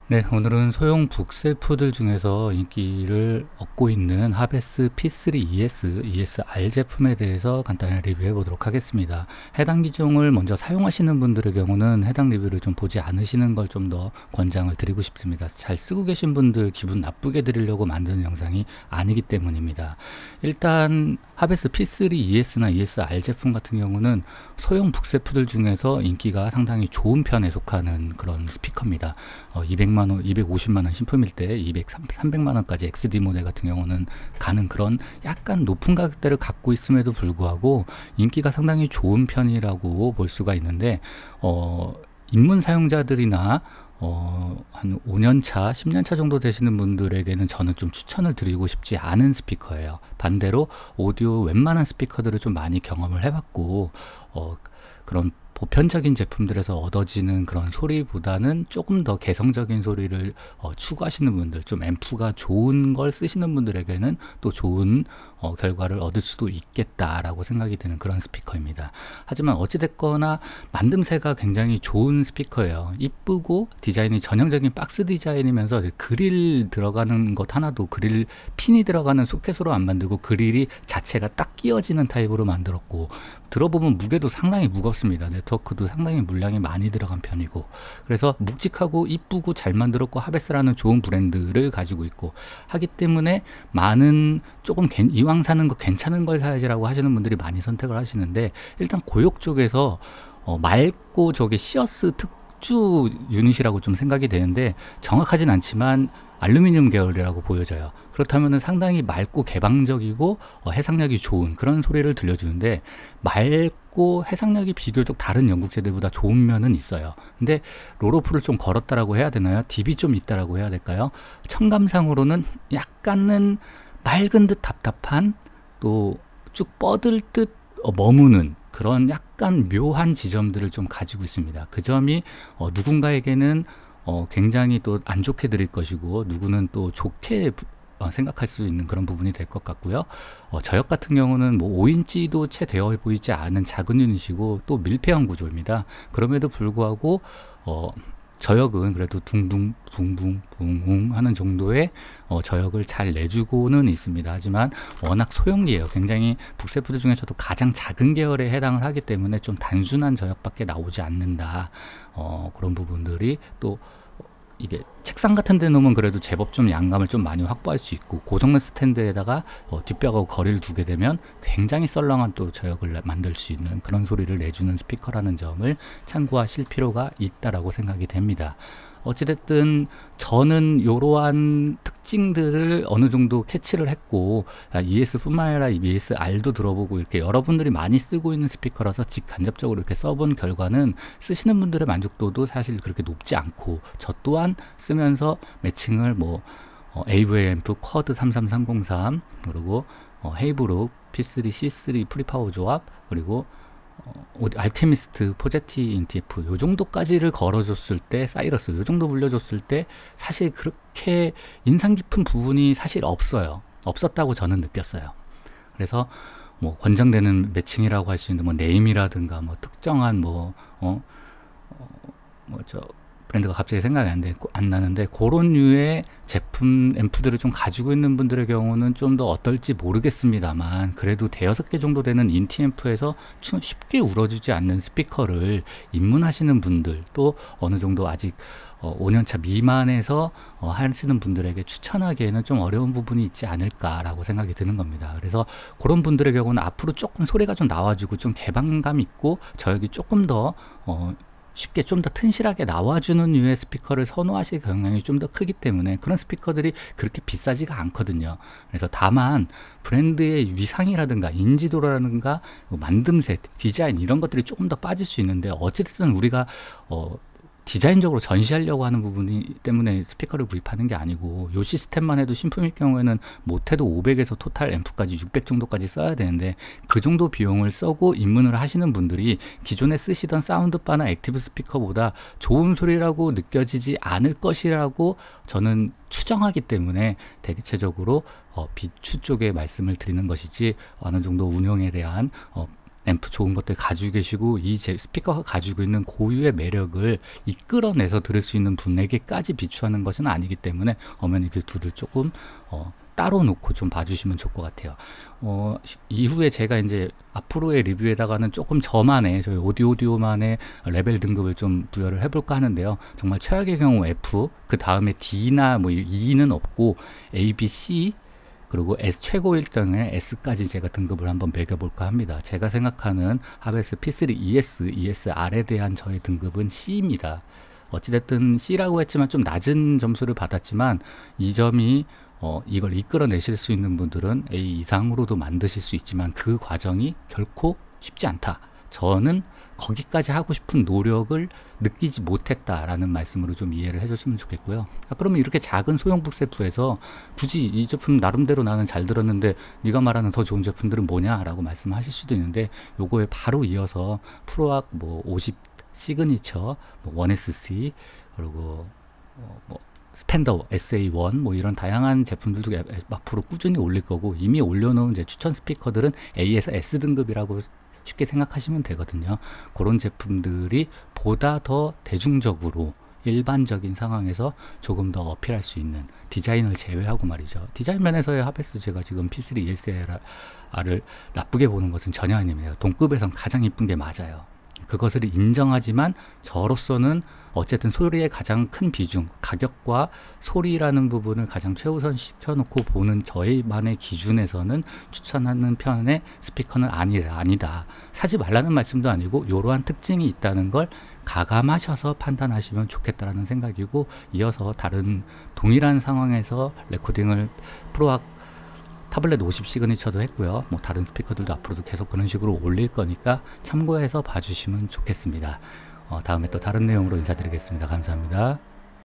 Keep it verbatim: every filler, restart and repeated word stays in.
네, 오늘은 소형 북셀프들 중에서 인기를 얻고 있는 하베스 피 쓰리 이에스, 이에스알 제품에 대해서 간단히 리뷰해 보도록 하겠습니다. 해당 기종을 먼저 사용하시는 분들의 경우는 해당 리뷰를 좀 보지 않으시는 걸 좀 더 권장을 드리고 싶습니다. 잘 쓰고 계신 분들 기분 나쁘게 드리려고 만드는 영상이 아니기 때문입니다. 일단 하베스 피 쓰리 이에스나 이에스알 제품 같은 경우는 소형 북셀프들 중에서 인기가 상당히 좋은 편에 속하는 그런 스피커입니다. 어, 이백만 원, 이백오십만 원 신품일 때 이백, 삼백만 원까지 엑스디 모델 같은 경우는 가는 그런 약간 높은 가격대를 갖고 있음에도 불구하고 인기가 상당히 좋은 편이라고 볼 수가 있는데, 어, 입문 사용자들이나 어, 한 오 년 차, 십 년 차 정도 되시는 분들에게는 저는 좀 추천을 드리고 싶지 않은 스피커예요. 반대로 오디오 웬만한 스피커들을 좀 많이 경험을 해봤고, 어, 그런 보편적인 제품들에서 얻어지는 그런 소리보다는 조금 더 개성적인 소리를 어, 추구하시는 분들, 좀 앰프가 좋은 걸 쓰시는 분들에게는 또 좋은 어, 결과를 얻을 수도 있겠다라고 생각이 드는 그런 스피커입니다. 하지만 어찌됐거나 만듦새가 굉장히 좋은 스피커예요. 이쁘고 디자인이 전형적인 박스 디자인이면서 그릴 들어가는 것 하나도 그릴 핀이 들어가는 소켓으로 안 만들고 그릴이 자체가 딱 끼워지는 타입으로 만들었고, 들어보면 무게도 상당히 무겁습니다. 네트워크도 상당히 물량이 많이 들어간 편이고, 그래서 묵직하고 이쁘고 잘 만들었고 하베스라는 좋은 브랜드를 가지고 있고 하기 때문에 많은 조금 이왕 사는 거 괜찮은 걸 사야지라고 하시는 분들이 많이 선택을 하시는데, 일단 고역 쪽에서 어, 맑고 저게 시어스 특주 유닛이라고 좀 생각이 되는데 정확하진 않지만 알루미늄 계열이라고 보여져요. 그렇다면 상당히 맑고 개방적이고 어, 해상력이 좋은 그런 소리를 들려주는데, 맑고 해상력이 비교적 다른 영국 세대보다 좋은 면은 있어요. 근데 롤오프를 좀 걸었다라고 해야 되나요? 딥이 좀 있다라고 해야 될까요? 청감상으로는 약간은 맑은 듯 답답한, 또 쭉 뻗을 듯 어, 머무는 그런 약간 묘한 지점들을 좀 가지고 있습니다. 그 점이 어, 누군가에게는 어, 굉장히 또 안 좋게 드릴 것이고, 누구는 또 좋게 어, 생각할 수 있는 그런 부분이 될 것 같고요. 어, 저역 같은 경우는 뭐 오 인치도 채 되어 보이지 않은 작은 유닛이고 또 밀폐형 구조입니다. 그럼에도 불구하고 어, 저역은 그래도 둥둥 붕붕 붕붕 하는 정도의 어, 저역을 잘 내주고는 있습니다. 하지만 워낙 소형기예요. 굉장히 북셀프들 중에서도 가장 작은 계열에 해당을 하기 때문에 좀 단순한 저역밖에 나오지 않는다. 어, 그런 부분들이 또 이게 책상 같은 데 놓으면 그래도 제법 좀 양감을 좀 많이 확보할 수 있고, 고정된 스탠드에다가 어, 뒷벽하고 거리를 두게 되면 굉장히 썰렁한 또 저역을 만들 수 있는 그런 소리를 내주는 스피커라는 점을 참고하실 필요가 있다라고 생각이 됩니다. 어찌됐든 저는 이러한 특징들을 어느 정도 캐치를 했고, 이에스뿐만 아니라 이에스알도 들어보고 이렇게 여러분들이 많이 쓰고 있는 스피커라서 직간접적으로 이렇게 써본 결과는 쓰시는 분들의 만족도도 사실 그렇게 높지 않고, 저 또한 쓰면서 매칭을 뭐 어, 에이브이 앰프 쿼드 삼삼삼공삼, 그리고 어, 헤이브룩 피 쓰리 씨 쓰리 프리파워 조합, 그리고 어, 알케미스트 포제티 인티에프 요 정도까지를 걸어줬을 때, 사이러스 요 정도 물려줬을 때 사실 그렇게 인상 깊은 부분이 사실 없어요. 없었다고 저는 느꼈어요. 그래서 뭐 권장되는 매칭이라고 할 수 있는 뭐 네임이라든가 뭐 특정한 뭐 어 뭐 저 브랜드가 갑자기 생각이 안, 돼, 안 나는데, 그런 류의 제품 앰프들을 좀 가지고 있는 분들의 경우는 좀 더 어떨지 모르겠습니다만, 그래도 대여섯 개 정도 되는 인티 앰프에서 쉽게 울어주지 않는 스피커를 입문하시는 분들, 또 어느 정도 아직 어, 오 년 차 미만에서 어, 하시는 분들에게 추천하기에는 좀 어려운 부분이 있지 않을까라고 생각이 드는 겁니다. 그래서 그런 분들의 경우는 앞으로 조금 소리가 좀 나와주고 좀 개방감 있고 저역이 조금 더 어, 쉽게 좀 더 튼실하게 나와주는 류의 스피커를 선호하실 경향이 좀 더 크기 때문에 그런 스피커들이 그렇게 비싸지가 않거든요. 그래서 다만 브랜드의 위상이라든가 인지도라든가 만듦새, 디자인 이런 것들이 조금 더 빠질 수 있는데, 어찌됐든 우리가 어, 디자인적으로 전시하려고 하는 부분이 때문에 스피커를 구입하는 게 아니고, 요 시스템만 해도 신품일 경우에는 못해도 오백에서 토탈 앰프까지 육백 정도까지 써야 되는데, 그 정도 비용을 써고 입문을 하시는 분들이 기존에 쓰시던 사운드바나 액티브 스피커보다 좋은 소리라고 느껴지지 않을 것이라고 저는 추정하기 때문에 대체적으로 어, 비추 쪽에 말씀을 드리는 것이지, 어느 정도 운영에 대한 어, 앰프 좋은 것들 가지고 계시고 이 제 스피커가 가지고 있는 고유의 매력을 이끌어내서 들을 수 있는 분에게까지 비추하는 것은 아니기 때문에 엄연히 그 둘을 조금 어, 따로 놓고 좀 봐주시면 좋을 것 같아요. 어, 이후에 제가 이제 앞으로의 리뷰에다가는 조금 저만의 저희 오디오 오디오만의 레벨 등급을 좀 부여를 해볼까 하는데요. 정말 최악의 경우 F, 그 다음에 D나 뭐 E는 없고 A, B, C 그리고 S 최고일 경우에 S까지 제가 등급을 한번 매겨볼까 합니다. 제가 생각하는 하베스 피 쓰리 이에스, 이에스알에 대한 저의 등급은 C입니다. 어찌됐든 C라고 했지만 좀 낮은 점수를 받았지만 이 점이 어, 이걸 이끌어내실 수 있는 분들은 A 이상으로도 만드실 수 있지만 그 과정이 결코 쉽지 않다. 저는 거기까지 하고 싶은 노력을 느끼지 못했다라는 말씀으로 좀 이해를 해주시면 좋겠고요. 아, 그러면 이렇게 작은 소형 북셀프에서 굳이 이 제품 나름대로 나는 잘 들었는데 네가 말하는 더 좋은 제품들은 뭐냐 라고 말씀하실 수도 있는데 요거에 바로 이어서 프로악 뭐 오십 시그니처, 뭐 원 에스 씨 그리고 어, 뭐 스펜더 에스에이 원 뭐 이런 다양한 제품들도 앞으로 꾸준히 올릴 거고 이미 올려놓은 이제 추천 스피커들은 A에서 S 등급이라고 쉽게 생각하시면 되거든요. 그런 제품들이 보다 더 대중적으로 일반적인 상황에서 조금 더 어필할 수 있는 디자인을 제외하고 말이죠. 디자인 면에서의 하베스 제가 지금 피 쓰리 이에스알을 나쁘게 보는 것은 전혀 아닙니다. 동급에선 가장 이쁜 게 맞아요. 그것을 인정하지만 저로서는 어쨌든 소리의 가장 큰 비중, 가격과 소리라는 부분을 가장 최우선 시켜놓고 보는 저희만의 기준에서는 추천하는 편의 스피커는 아니다, 아니다. 사지 말라는 말씀도 아니고 이러한 특징이 있다는 걸 가감하셔서 판단하시면 좋겠다라는 생각이고 이어서 다른 동일한 상황에서 레코딩을 프로악 타블렛 오십 시그니처도 했고요. 뭐 다른 스피커들도 앞으로도 계속 그런 식으로 올릴 거니까 참고해서 봐주시면 좋겠습니다. 어, 다음에 또 다른 내용으로 인사드리겠습니다. 감사합니다.